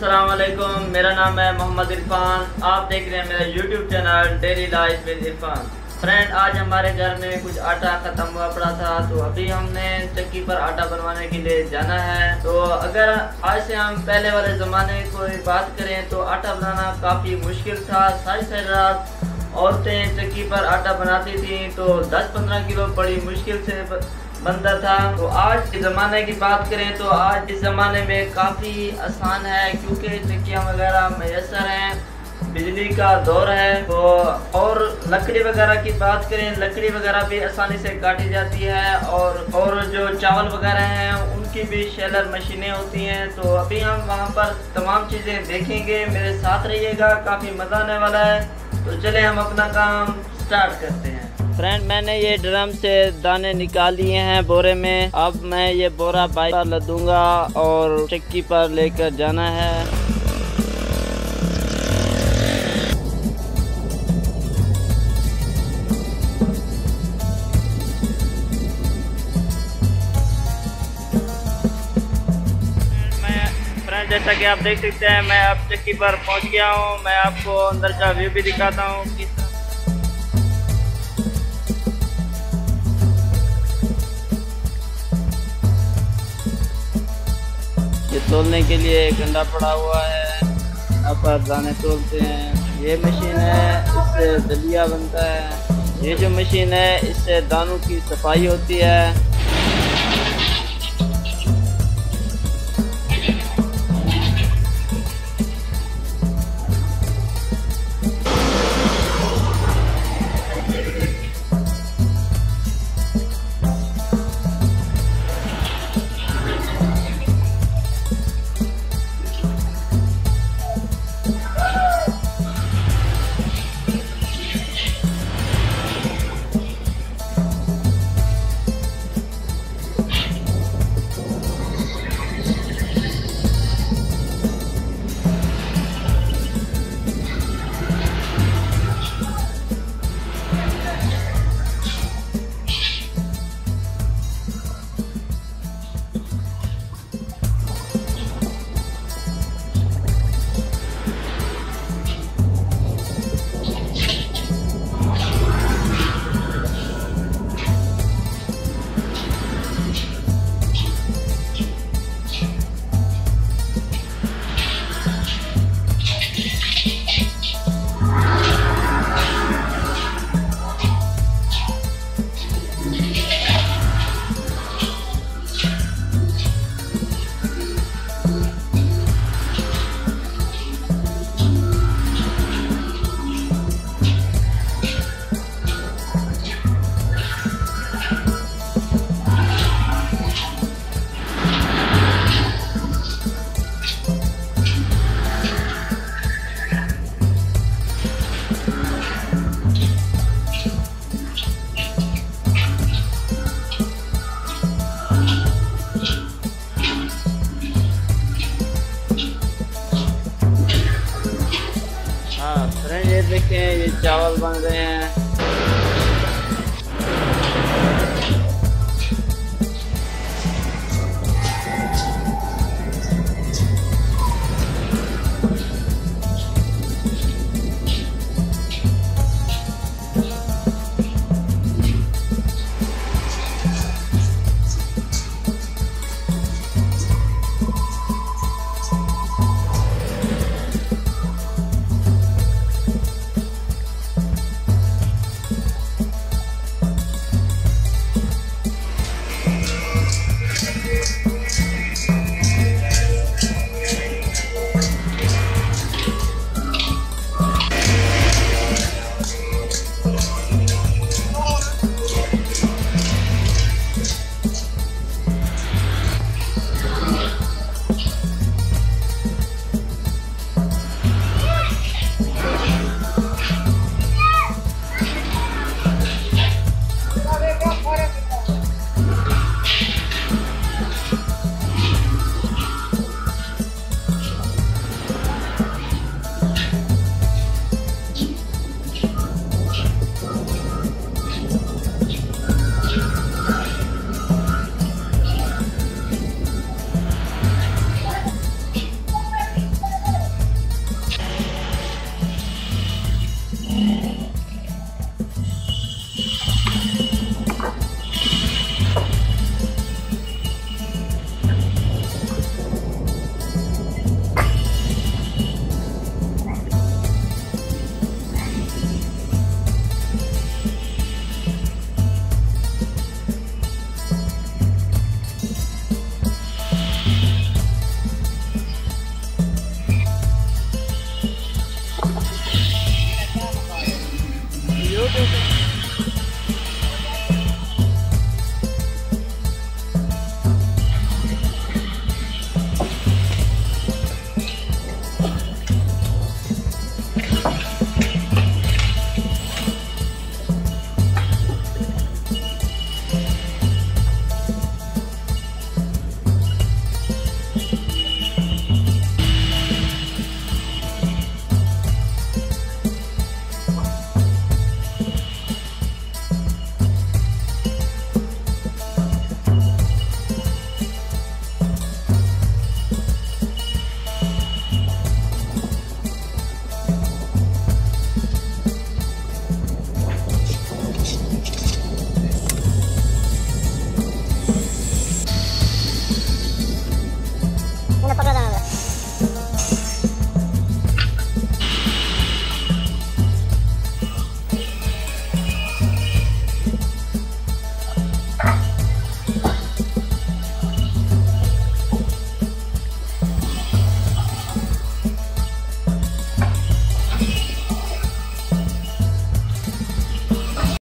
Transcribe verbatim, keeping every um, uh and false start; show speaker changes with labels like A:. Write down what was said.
A: अस्सलाम वालेकुम, मेरा नाम है मोहम्मद इरफान। आप देख रहे हैं मेरा YouTube channel daily life with Irfan. Friend, आज हमारे घर में कुछ आटा ख़त्म हुआ पड़ा था, तो अभी हमने चक्की पर आटा बनवाने के लिए जाना है। तो अगर आज से हम पहले वाले ज़माने को बात करें तो आटा बनाना काफ़ी मुश्किल था। सारी सारी रात औरतें चक्की पर आटा बनाती थी, तो दस पंद्रह किलो बड़ी मुश्किल से बनता था। तो आज के ज़माने की बात करें तो आज इस ज़माने में काफ़ी आसान है, क्योंकि चक्कियाँ वगैरह मैसर हैं, बिजली का दौर है। तो और लकड़ी वगैरह की बात करें, लकड़ी वगैरह भी आसानी से काटी जाती है, और और जो चावल वगैरह हैं उनकी भी शेलर मशीनें होती हैं। तो अभी हम वहाँ पर तमाम चीज़ें देखेंगे, मेरे साथ रहिएगा, काफ़ी मज़ा आने वाला है। तो चले हम अपना काम स्टार्ट करते हैं। फ्रेंड, मैंने ये ड्रम से दाने निकाल लिए हैं बोरे में। अब मैं ये बोरा बाइक पर लदूंगा और चक्की पर लेकर जाना है। मैं फ्रेंड, जैसा कि आप देख सकते हैं, मैं अब चक्की पर पहुंच गया हूं। मैं आपको अंदर का व्यू भी दिखाता हूं। ये तोलने के लिए एक अंडा पड़ा हुआ है, यहाँ पर दाने तोलते हैं। ये मशीन है, इससे दलिया बनता है। ये जो मशीन है, इससे दानों की सफाई होती है। ये देखें, ये चावल बन रहे हैं।